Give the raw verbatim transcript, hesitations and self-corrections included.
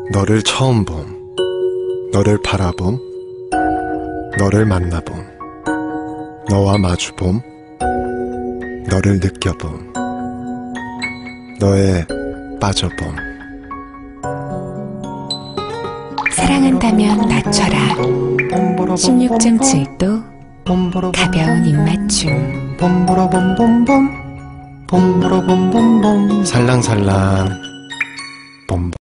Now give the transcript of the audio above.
너를 처음 봄, 너를 바라봄, 너를 만나봄, 너와 마주봄, 너를 느껴봄, 너의 빠져봄. 사랑한다면 낮춰라. 십육 점 칠 도 가벼운 입맞춤. 살랑살랑